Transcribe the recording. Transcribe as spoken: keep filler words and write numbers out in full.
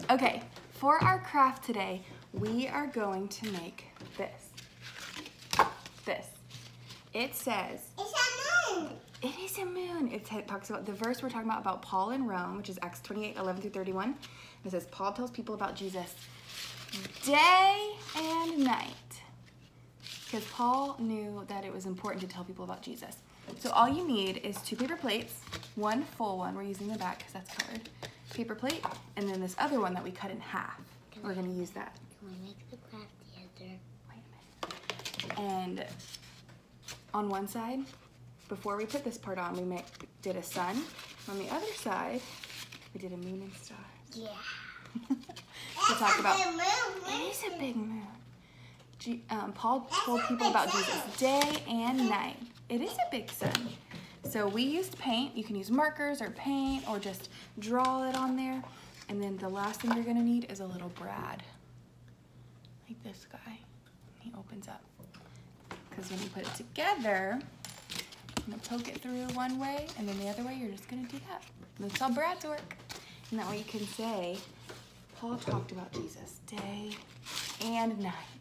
Okay, for our craft today, we are going to make this. This. It says... It's a moon. It is a moon. It talks about, the verse we're talking about, about Paul in Rome, which is Acts twenty-eight, eleven through thirty-one. It says, Paul tells people about Jesus day and night. Because Paul knew that it was important to tell people about Jesus. So all you need is two paper plates, one full one, we're using the back because that's colored, paper plate, and then this other one that we cut in half. Can we're going to use that. Can we make the craft together? Wait a minute. And on one side, before we put this part on, we make, did a sun. On the other side, we did a moon and stars. Yeah. to talk about. Moon. It is a big moon. G um, Paul told people about Jesus day and night. It is a big sun. So we used paint. You can use markers or paint or just draw it on there. And then the last thing you're gonna need is a little brad. Like this guy. He opens up. Because when you put it together, you're gonna poke it through one way and then the other way you're just gonna do that. That's how brads work. And that way you can say, Paul talked about Jesus day and night.